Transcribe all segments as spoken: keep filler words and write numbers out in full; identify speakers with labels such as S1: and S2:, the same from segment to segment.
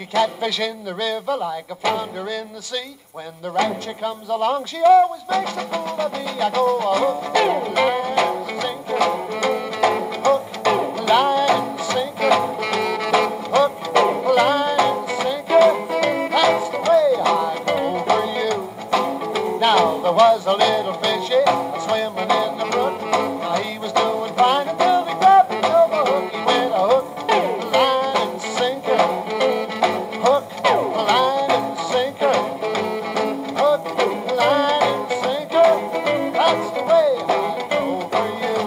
S1: to catfish in the river like a flounder in the sea. When the rancher comes along, she always makes a fool of me. I go a hook, line, and sinker. Hook, line, and sinker. Hook, line, and sinker. That's the way I go for you. Now there was a little fishy swimming in the brook. Now he was doing fine until he grabbed me over hook. He went a hook, line, and sinker. Hook, line, and sinker. Hook, line, and sinker. That's the way I go for you.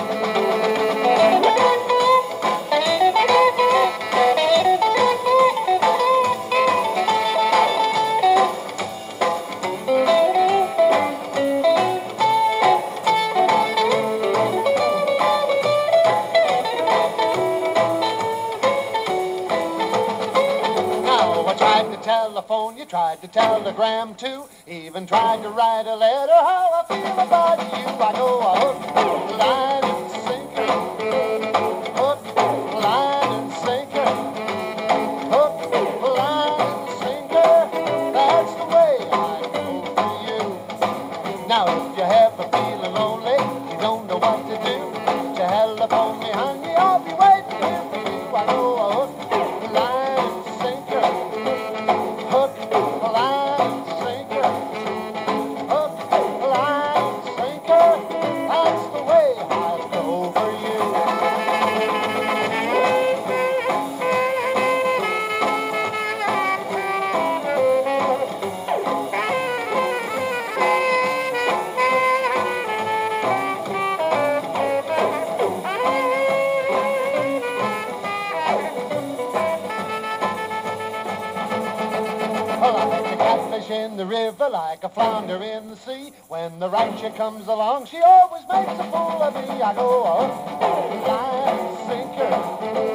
S1: Telephone, you tried to telegram too, even tried to write a letter. How I feel about you, I go a hook, line, and sinker. Hook, line, and sinker. Hook, line, and sinker. That's the way I go for you. Now if you're ever feeling lonely, you don't know what to do, telephone me, honey, I'll be waiting here for you. I go a hook, line, and sinker. Hook, line, sinker. Hook, line, sinker. That's the way I go for you. Well, I like to catfish in the river like a flounder in the sea. When the rancher comes along, she always makes a fool of me. I go a hook, line, sinker.